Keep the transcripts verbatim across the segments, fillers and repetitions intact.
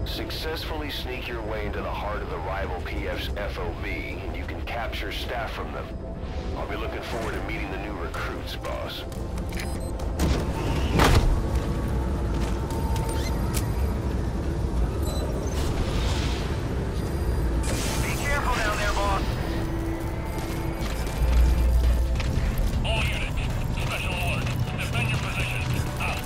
Successfully sneak your way into the heart of the rival P F's F O B, and you can capture staff from them. I'll be looking forward to meeting the new recruits, boss. Be careful down there, boss. All units, special alert. Defend your position. Out.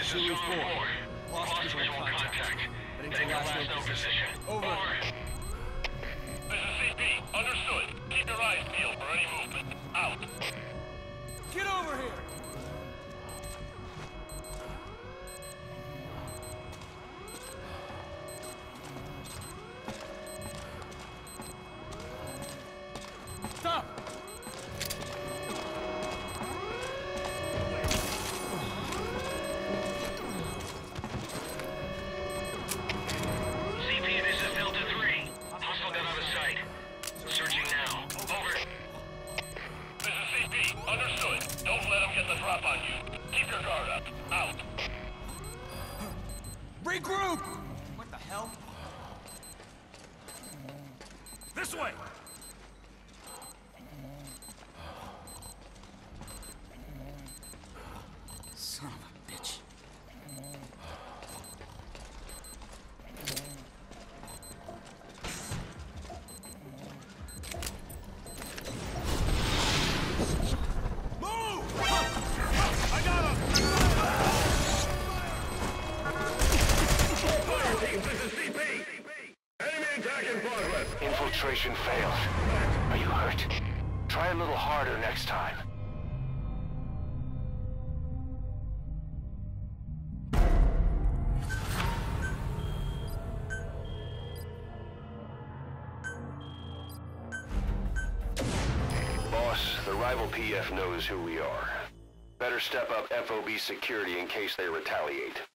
is Zulu four. Lost visual contact. Heading to last known position. Over. This is C P. Understood. Keep your eyes peeled for any movement. Out. Get over here! Stop! C P, this is Delta three. Hostile gun out of sight. Searching now. Over. This is C P. Understood. Don't let them get the drop on you. Keep your guard up. Out. Regroup! What the hell? This way! Son of a bitch. Move! I got him! Fire team, this is C P! Enemy attack in progress! Infiltration failed. Are you hurt? Try a little harder next time. Boss, the rival P F knows who we are. Better step up F O B security in case they retaliate.